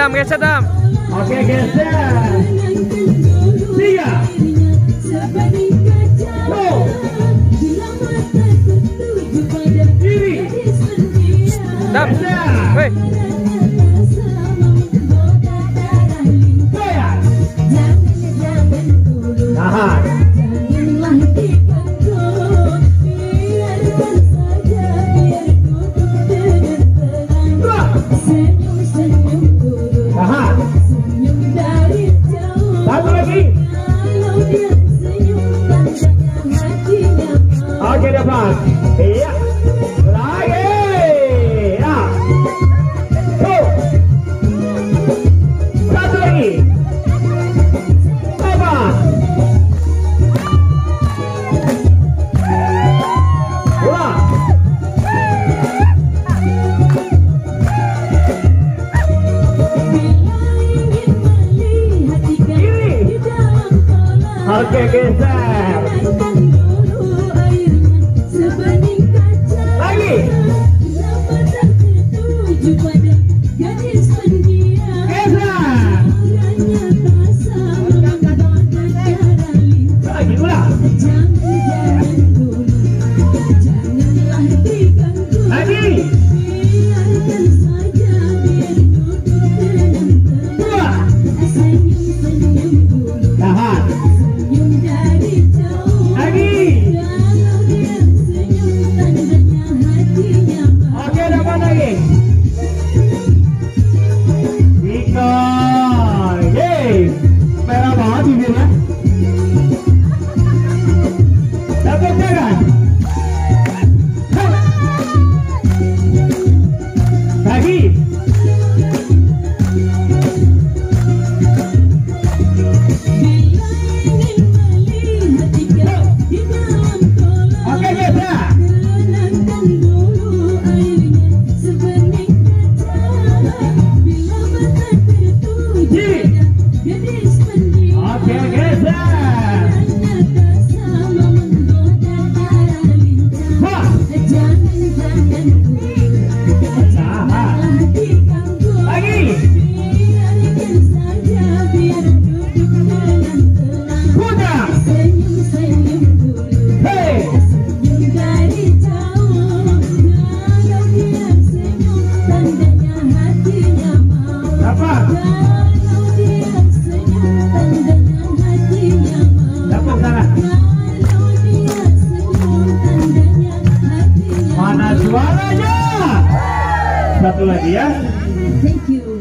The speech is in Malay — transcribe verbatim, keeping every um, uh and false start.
Dam, geser Dam. Oke, geser. Tiga. Go. Kiri. Dam. Woi. Goyang. Tahan. Tahan. Satu lagi. Oke, depan. Iya. Lagi. Ya. Go. Satu lagi. Depan. Ulang. Oke, geser. Lagi. Geser. Lagi, ulang. Lagi. Dua. Tahan. Lagi. Oke, dapat lagi. Ikan. Yeay. Merah banget bibirnya. Dapat jangan. Lagi. Oke, geser. Kiri. Oke, geser. Wah. Tahan. Lagi. Putar. Hei. Dapat. Dapat sana. Mana suaranya? Satu lagi ya. Thank you.